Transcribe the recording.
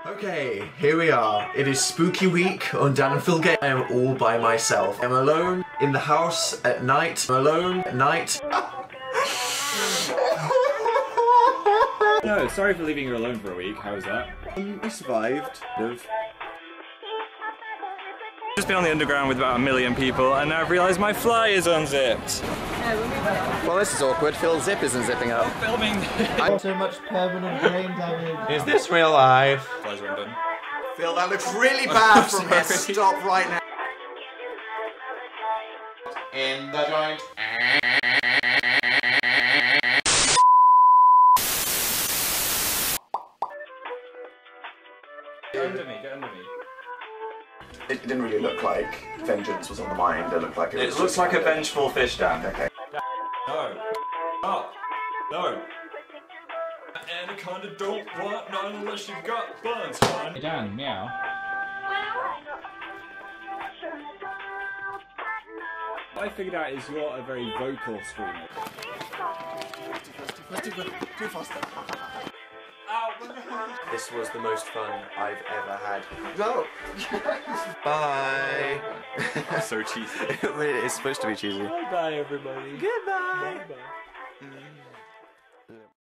Okay, here we are. It is spooky week on Dan and Phil Game. I am all by myself. I'm alone in the house at night. I'm alone at night. No, sorry for leaving you alone for a week. How was that? I survived. Just been on the underground with about 1 million people, and now I've realised my fly is unzipped. Well, this is awkward. Phil's zip isn't zipping up. I'm filming. I'm so much permanent brain damage. Is this real life? Flies are undone. Phil, that looks really bad from here. Stop right now. In the joint. Get under me, get under me. It didn't really look like vengeance was on the mind. It looked like it was. It looks like a vengeful fish, Dan. Okay. No. Stop. No. Anaconda don't want none unless you've got buns, hon. Hey Dan, meow. What I figured out is you're a very vocal screamer. Too fast. This was the most fun I've ever had. No. Bye. So cheesy. It's supposed to be cheesy. Bye bye everybody. Goodbye. Bye bye.